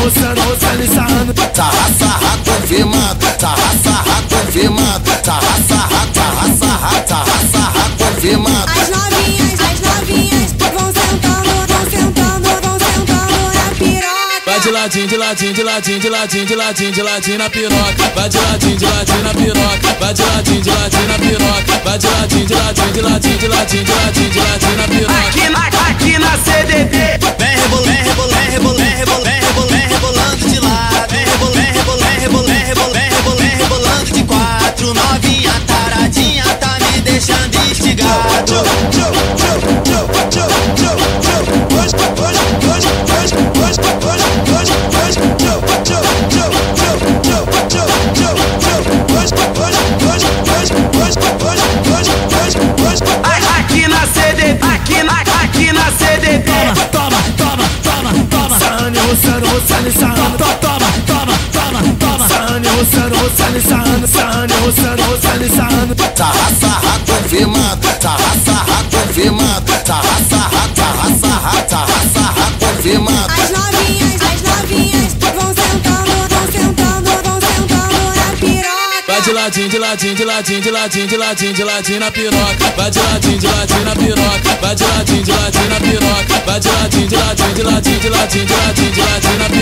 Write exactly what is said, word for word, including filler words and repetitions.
roçando, roçando e sarrando. Sarra, sarra, confirmado. Sarra, sarra, confirmado. Sarra, sarra, sarra, sarra, sarra, sarra, confirmado. As novinhas, as novinhas vão sentando, vão sentando, vão sentando na piroca. Vai de latim, de latim, de latim, de latim, de latim, de latim na piroca. Vai de latim, de latim na piroca. Vai de latim, de latim na piroca. Vai de latim, de latim, de latim, de latim, de latim, de latim na piroca. Aqui na, aqui na C D D. Vem rebolando, rebolando, rebolando, rebolando, rebolando, rebolando de lado. Vem rebolando, rebolando, rebolando, rebolando, rebolando, rebolando de quatro. Novinha taradinha tá me deixando instigado. Aqui na C D D, aqui na, aqui na C D D. Toma, toma, toma, toma, toma. Sarrando, roçando, roçando e sarrando. Toma, toma, toma, toma. Sarrando, roçando, roçando e sarrando. Sarrando, roçando, roçando e sarrando. Sarra, sarra, confirmado. Sarra, sarra, confirmado. Sarra, sarra, sarra, sarra, sarra, sarra, confirmado. As novinhas, as novinhas vão sentando, vão sentando, vão sentando na piroca. Vai de latim, de latim, de latim, de latim, de latim, de latim na piroca. Vai de latim, de latim na piroca. Vai de latim, de latim na piroca. Vai de latim, de latim, de latim, de latim, de latim, de latim na piroca.